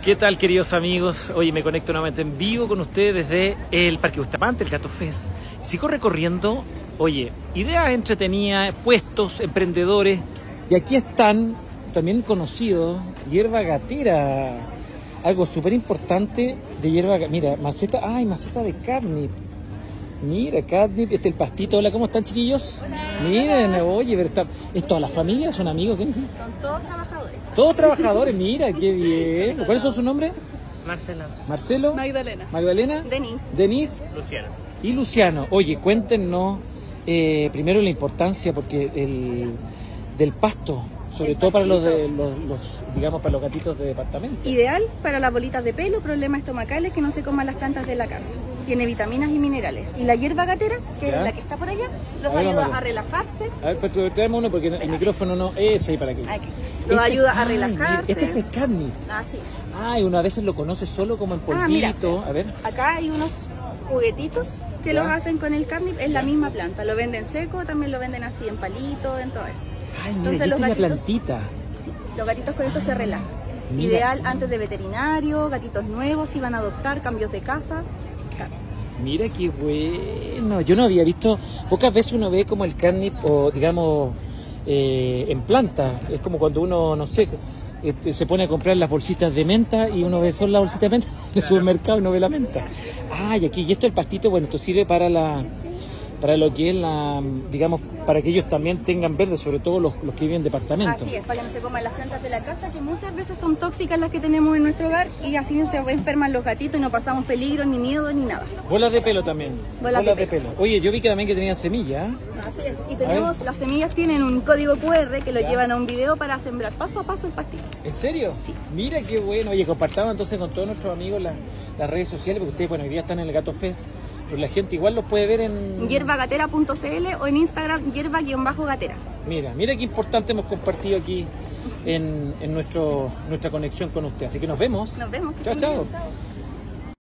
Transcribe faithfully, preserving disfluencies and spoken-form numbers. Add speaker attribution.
Speaker 1: ¿Qué tal, queridos amigos? Hoy me conecto nuevamente en vivo con ustedes desde el Parque Bustamante, el Gato Fest. Sigo recorriendo, oye, ideas entretenidas, puestos, emprendedores. Y aquí están, también conocidos, hierba gatera. Algo súper importante de hierba gatera. Mira, maceta, ay, maceta de catnip. Mira, catnip, este es el pastito. Hola, ¿cómo están, chiquillos? Hola. Miren, oye, pero está, ¿es toda la familia? ¿Son amigos? ¿Quiénes son?
Speaker 2: Son todos trabajadores.
Speaker 1: Todos trabajadores, mira, qué bien. ¿Cuáles son sus nombres?
Speaker 3: Marcelo.
Speaker 1: Marcelo.
Speaker 2: Magdalena.
Speaker 1: Magdalena.
Speaker 2: Denise.
Speaker 1: Denise.
Speaker 3: Luciano.
Speaker 1: Y Luciano. Oye, cuéntenos eh, primero la importancia porque el, del pasto, sobre
Speaker 2: El
Speaker 1: todo para los,
Speaker 2: pastito.
Speaker 1: de, los, los, digamos, para los gatitos de departamento.
Speaker 2: Ideal para las bolitas de pelo, problemas estomacales, que no se coman las plantas de la casa. Tiene vitaminas y minerales. Y la hierba gatera, que
Speaker 1: Ya.
Speaker 2: es la que está por allá, los
Speaker 1: A ver,
Speaker 2: ayuda
Speaker 1: vamos a
Speaker 2: a
Speaker 1: ver.
Speaker 2: relajarse.
Speaker 1: A ver, pues traemos uno porque el micrófono no. Eso ahí para aquí.
Speaker 2: Aquí. Los
Speaker 1: Este es-
Speaker 2: ayuda a
Speaker 1: ay, mira,
Speaker 2: relajarse.
Speaker 1: este es el catnip.
Speaker 2: Así es.
Speaker 1: Ay, uno a veces lo conoce solo como en
Speaker 2: Ah, mira.
Speaker 1: polvito. A ver.
Speaker 2: Acá hay unos juguetitos que
Speaker 1: Ya.
Speaker 2: los hacen con el catnip, es la
Speaker 1: Ya.
Speaker 2: misma planta. Lo venden seco, también lo venden así en palito, en todo eso.
Speaker 1: Ay, mira,
Speaker 2: Entonces,
Speaker 1: y esta
Speaker 2: los
Speaker 1: es la
Speaker 2: gatitos-
Speaker 1: plantita.
Speaker 2: Sí, los gatitos con esto se relajan.
Speaker 1: Mira.
Speaker 2: Ideal antes de veterinario, gatitos nuevos, si van a adoptar, cambios de casa. Claro.
Speaker 1: Mira qué bueno. Yo no había visto, pocas veces uno ve como el catnip o digamos eh, en planta. Es como cuando uno, no sé, este, se pone a comprar las bolsitas de menta y uno ve solo las bolsitas de menta en el supermercado y no ve la menta. Ah, y aquí, y esto el pastito, bueno, esto sirve para la para lo que es la, digamos, para que ellos también tengan verde, sobre todo los, los que viven en departamentos.
Speaker 2: Así es, para que no se coman las plantas de la casa, que muchas veces son tóxicas las que tenemos en nuestro hogar y así se enferman los gatitos y no pasamos peligro, ni miedo, ni nada.
Speaker 1: Bolas de pelo también.
Speaker 2: Bolas de pelo.
Speaker 1: Oye, yo vi que también que tenían semillas. ¿eh?
Speaker 2: Así es. Y tenemos, las semillas tienen un código cu erre que lo
Speaker 1: Ya.
Speaker 2: llevan a un video para sembrar paso a paso el pastito.
Speaker 1: ¿En serio?
Speaker 2: Sí.
Speaker 1: Mira qué bueno. Oye, compartamos entonces con todos nuestros amigos las, las redes sociales, porque ustedes, bueno, hoy día están en el Gato Fest, pero la gente igual los puede ver en...
Speaker 2: hierbagatera punto cl o en Instagram hierba-gatera.
Speaker 1: Mira, mira qué importante hemos compartido aquí en, en nuestro, nuestra conexión con usted. Así que nos vemos.
Speaker 2: Nos vemos.
Speaker 1: Chao, chao.
Speaker 2: Chao.